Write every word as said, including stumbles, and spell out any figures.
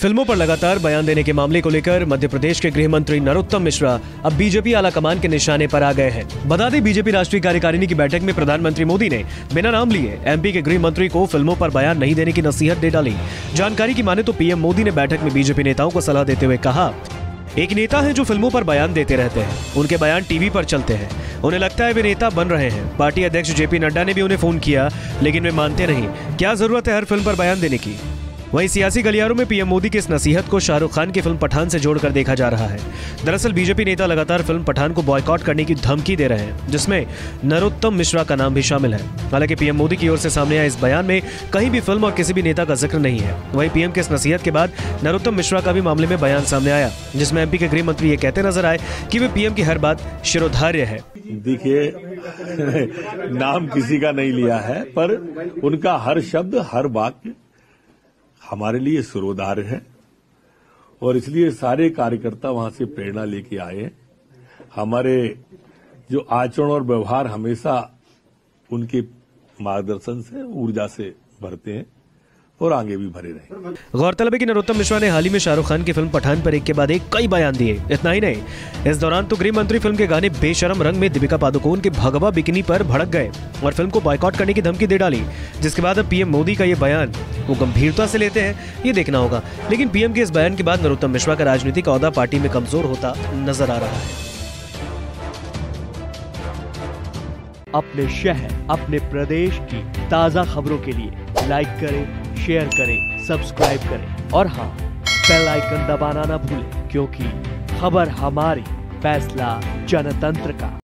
फिल्मों पर लगातार बयान देने के मामले को लेकर मध्य प्रदेश के गृह मंत्री नरोत्तम मिश्रा अब बीजेपी आलाकमान के निशाने पर आ गए हैं। बता दें, बीजेपी राष्ट्रीय कार्यकारिणी की बैठक में प्रधानमंत्री मोदी ने बिना नाम लिए एमपी के गृह मंत्री को फिल्मों पर बयान नहीं देने की नसीहत दे डाली। जानकारी की माने तो पीएम मोदी ने बैठक में बीजेपी नेताओं को सलाह देते हुए कहा, एक नेता है जो फिल्मों पर बयान देते रहते हैं, उनके बयान टीवी पर चलते हैं, उन्हें लगता है वे नेता बन रहे हैं। पार्टी अध्यक्ष जेपी नड्डा ने भी उन्हें फोन किया, लेकिन वे मानते नहीं। क्या जरूरत है हर फिल्म पर बयान देने की? वहीं सियासी गलियारों में पीएम मोदी की इस नसीहत को शाहरुख खान की फिल्म पठान से जोड़कर देखा जा रहा है। दरअसल बीजेपी नेता लगातार फिल्म पठान को बॉयकॉट करने की धमकी दे रहे हैं, जिसमें नरोत्तम मिश्रा का नाम भी शामिल है। हालांकि पीएम मोदी की ओर से सामने आए इस बयान में कहीं भी फिल्म और किसी भी नेता का जिक्र नहीं है। वहीं पीएम की इस नसीहत के बाद नरोत्तम मिश्रा का भी मामले में बयान सामने आया, जिसमें एमपी के गृह मंत्री ये कहते नजर आए कि वे पीएम की हर बात शिरोधार्य है। देखिए, नाम किसी का नहीं लिया है, पर उनका हर शब्द हर वाक्य हमारे लिए शिरोधार्य है और इसलिए सारे कार्यकर्ता वहां से प्रेरणा लेके आए। हमारे जो आचरण और व्यवहार हमेशा उनके मार्गदर्शन से, ऊर्जा से भरते हैं और आगे भी भरे रहे। गौरतलब है कि नरोत्तम मिश्रा ने हाल ही में शाहरुख खान की फिल्म पठान पर एक के बाद एक कई बयान दिए। इतना ही नहीं, इस दौरान तो गृह मंत्री फिल्म के गाने बेशरम रंग में दीपिका पादुकोण के भगवा बिकिनी पर भड़क गए और फिल्म को बॉयकॉट करने की धमकी दे डाली। जिसके बाद अब पीएम मोदी का ये बयान वो गंभीरता से लेते हैं, ये देखना होगा। लेकिन पीएम के इस बयान के बाद नरोत्तम मिश्रा का राजनीतिक ओहदा पार्टी में कमजोर होता नजर आ रहा है। अपने शहर, अपने प्रदेश की ताजा खबरों के लिए लाइक करें, शेयर करें, सब्सक्राइब करें और हाँ, बेल आइकन दबाना ना भूलें, क्योंकि खबर हमारी, फैसला जनतंत्र का।